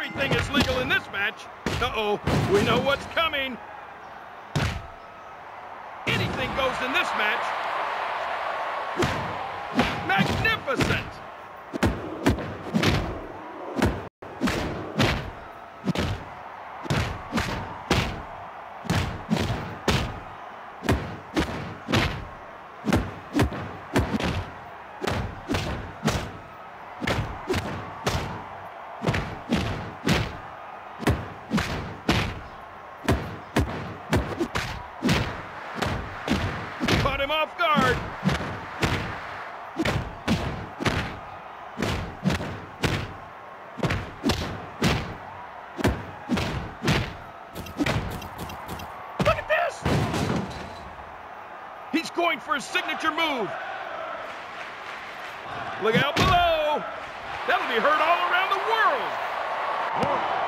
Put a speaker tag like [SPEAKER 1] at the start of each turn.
[SPEAKER 1] Everything is legal in this match. Uh-oh, we know what's coming. Anything goes in this match. Magnificent! Caught him off guard. Look at this! He's going for his signature move. Look out below. That'll be heard all around the world.